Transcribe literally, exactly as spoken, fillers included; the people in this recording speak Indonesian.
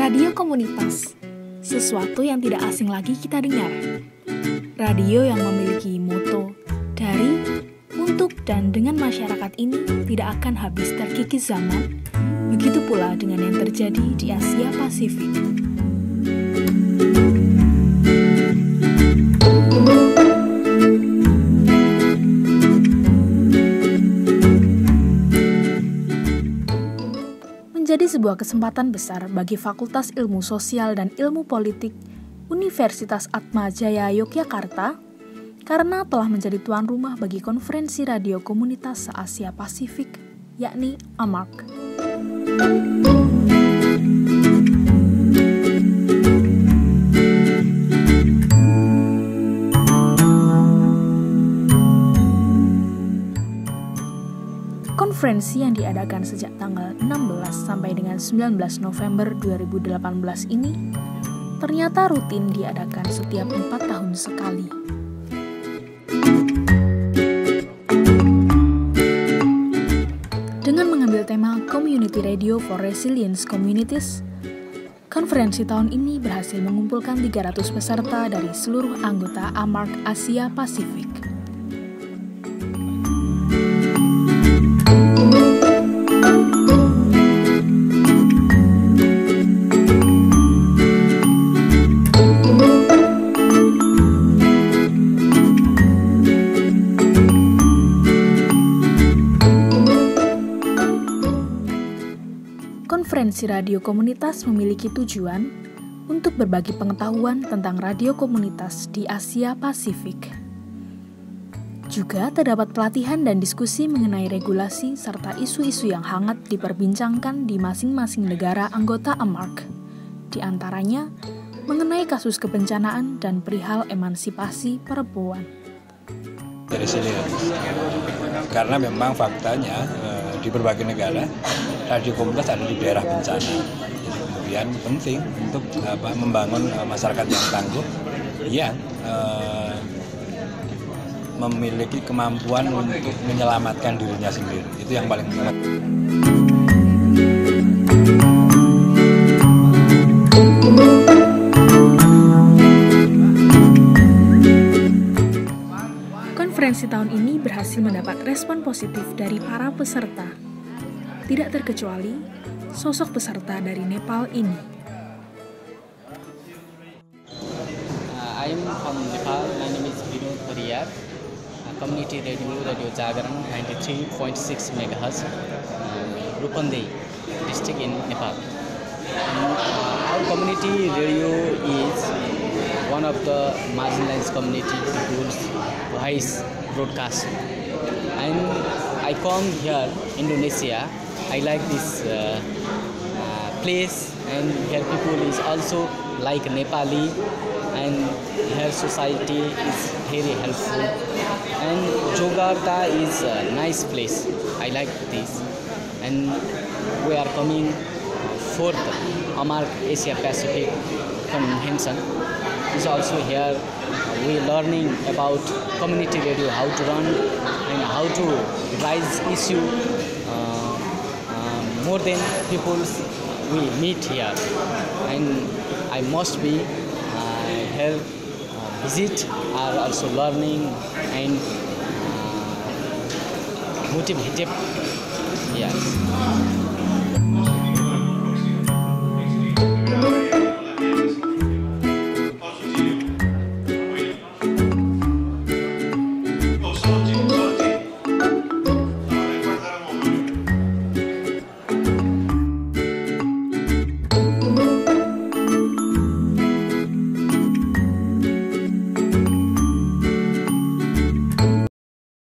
Radio komunitas, sesuatu yang tidak asing lagi kita dengar. Radio yang memiliki moto dari, untuk, dan dengan masyarakat ini tidak akan habis terkikis zaman. Begitu pula dengan yang terjadi di Asia Pasifik. Menjadi sebuah kesempatan besar bagi Fakultas Ilmu Sosial dan Ilmu Politik Universitas Atmajaya Yogyakarta karena telah menjadi tuan rumah bagi konferensi radio komunitas se-Asia Pasifik, yakni A M A R C. Konferensi yang diadakan sejak tanggal enam belas sampai dengan sembilan belas November dua ribu delapan belas ini ternyata rutin diadakan setiap empat tahun sekali. Dengan mengambil tema Community Radio for Resilience Communities, konferensi tahun ini berhasil mengumpulkan tiga ratus peserta dari seluruh anggota A M A R C Asia Pasifik. Konferensi radio komunitas memiliki tujuan untuk berbagi pengetahuan tentang radio komunitas di Asia Pasifik. Juga terdapat pelatihan dan diskusi mengenai regulasi serta isu-isu yang hangat diperbincangkan di masing-masing negara anggota A M A R C, di antaranya mengenai kasus kebencanaan dan perihal emansipasi perempuan. Dari sini, karena memang faktanya di berbagai negara radio komunitas ada di daerah bencana. Jadi kemudian penting untuk apa, membangun uh, masyarakat yang tangguh yang uh, memiliki kemampuan untuk menyelamatkan dirinya sendiri. Itu yang paling penting. Konferensi tahun ini berhasil mendapat respon positif dari para peserta. Tidak terkecuali sosok peserta dari Nepal ini. Uh, I am from Nepal. My name is Vinod Pariyar. Uh, community radio, Radio Jagaran, ninety-three point six megahertz, uh, Rupandei district in Nepal. And, uh, our community radio is one of the marginalized community people's voice broadcast. And I come here, Indonesia. I like this uh, uh, place, and here people is also like Nepali, and here society is very helpful. And Jakarta is a nice place. I like this, and we are coming fourth A M A R C Asia Pacific Convention. Is also here. We learning about community radio, how to run and how to raise issue. More than people we meet here, and I must be uh, here uh, visit are also learning and uh, motivated. Yes.